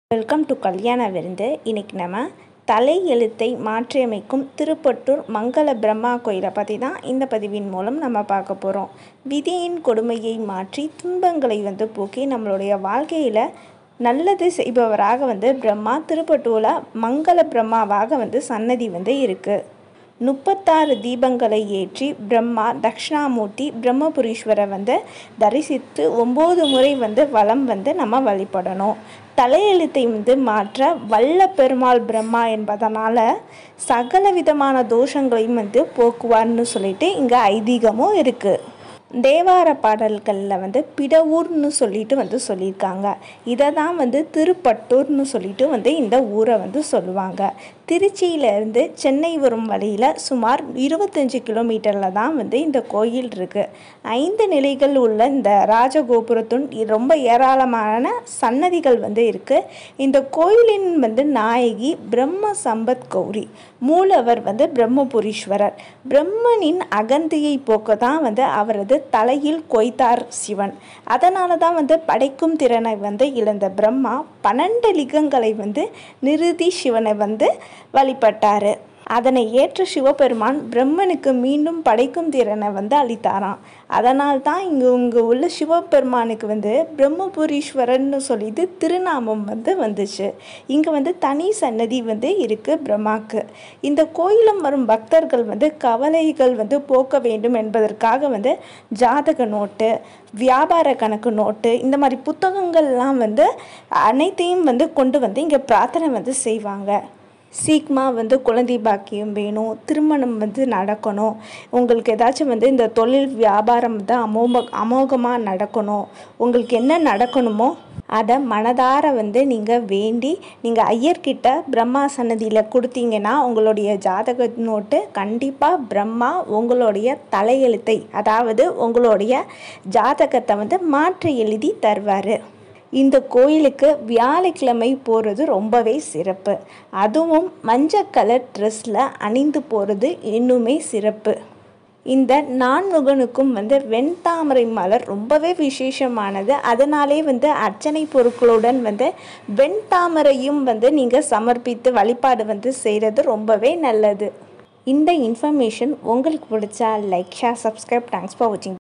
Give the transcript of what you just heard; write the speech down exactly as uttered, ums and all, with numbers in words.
Welcome to கல்யாண விருந்து. இன்றைக்கி நம்ம தலை எழுத்தை மாற்றியமைக்கும் திருப்பட்டூர் மங்கள பிரம்மா கோயிலை பற்றி தான் இந்த பதிவின் மூலம் நம்ம பார்க்க போகிறோம். விதியின் கொடுமையை மாற்றி துன்பங்களை வந்து போக்கி நம்மளுடைய வாழ்க்கையில் நல்லது செய்பவராக வந்து பிரம்மா திருப்பட்டூரில் மங்கள பிரம்மாவாக வந்து சன்னதி வந்து இருக்குது. முப்பத்தாறு தீபங்களை ஏற்றி பிரம்மா தட்சிணாமூர்த்தி பிரம்மபுரீஸ்வரர் வந்து தரிசித்து ஒம்பது முறை வந்து வலம் வந்து நம்ம வழிபடணும். தலையெழுத்தை வந்து மாற்ற வல்ல பெருமாள் பிரம்மா என்பதனால் சகல விதமான தோஷங்களையும் வந்து போக்குவார்னு சொல்லிட்டு இங்கே ஐதீகமும் இருக்குது. தேவார பாடல்களில் வந்து பிடவூர்னு சொல்லிட்டு வந்து சொல்லியிருக்காங்க. இதை தான் வந்து திருப்பட்டூர்னு சொல்லிட்டு வந்து இந்த ஊரை வந்து சொல்லுவாங்க. திருச்சியிலேருந்து சென்னை வரும் வழியில் சுமார் இருபத்தஞ்சி கிலோமீட்டரில் தான் வந்து இந்த கோயில் இருக்குது. ஐந்து நிலைகள் உள்ள இந்த ராஜகோபுரத்துன் ரொம்ப ஏராளமான சன்னதிகள் வந்து இருக்குது. இந்த கோயிலின் வந்து நாயகி பிரம்ம சம்பத் கௌரி, மூலவர் வந்து பிரம்மபுரீஸ்வரர். பிரம்மனின் அகந்தையை போக்க தான் வந்து அவரது தலையில் கொய்தார் சிவன். அதனால தான் வந்து படைக்கும் திறனை வந்து இழந்த பிரம்மா பன்னெண்டு லிங்கங்களை வந்து நிறுத்தி சிவனை வந்து வழிபட்டார். அதனை ஏற்ற சிவபெருமான் பிரம்மனுக்கு மீண்டும் படைக்கும் திறனை வந்து அளித்தாராம். அதனால் தான் இங்கே இங்கே உள்ள சிவபெருமானுக்கு வந்து பிரம்மபுரீஸ்வரர்னு சொல்லிட்டு திருநாமம் வந்து வந்துச்சு. இங்கே வந்து தனி சன்னதி வந்து இருக்குது பிரம்மாவுக்கு. இந்த கோயிலும் வரும் பக்தர்கள் வந்து கவலைகள் வந்து போக்க வேண்டும் என்பதற்காக வந்து ஜாதக நோட்டு, வியாபார கணக்கு நோட்டு, இந்த மாதிரி புத்தகங்கள்லாம் வந்து அனைத்தையும் வந்து கொண்டு வந்து இங்கே பிரார்த்தனை வந்து செய்வாங்க. சீக்கிரமாக வந்து குழந்தை பாக்கியம் வேணும், திருமணம் வந்து நடக்கணும், உங்களுக்கு ஏதாச்சும் வந்து இந்த தொழில் வியாபாரம் வந்து அமோக அமோகமாக நடக்கணும், உங்களுக்கு என்ன நடக்கணுமோ அதை மனதார வந்து நீங்கள் வேண்டி நீங்கள் ஐயர்கிட்ட பிரம்மா சன்னதியில் கொடுத்தீங்கன்னா உங்களுடைய ஜாதக நோட்டு கண்டிப்பாக பிரம்மா உங்களுடைய தலையெழுத்தை, அதாவது உங்களுடைய ஜாதகத்தை வந்து மாற்றி எழுதி தருவார். இந்த கோயிலுக்கு வியாழக்கிழமை போகிறது ரொம்பவே சிறப்பு. அதுவும் மஞ்சள் கலர் ட்ரெஸ்ஸில் அணிந்து போகிறது இன்னுமே சிறப்பு. இந்த நான்முகனுக்கும் வந்து வெண்தாமரை மலர் ரொம்பவே விசேஷமானது. அதனாலே வந்து அர்ச்சனை பொருட்களுடன் வந்து வெண்தாமரையும் வந்து நீங்கள் சமர்ப்பித்து வழிபாடு வந்து செய்கிறது ரொம்பவே நல்லது. இந்த இன்ஃபர்மேஷன் உங்களுக்கு பிடிச்சா like, share, subscribe. Thanks for வாட்சிங்.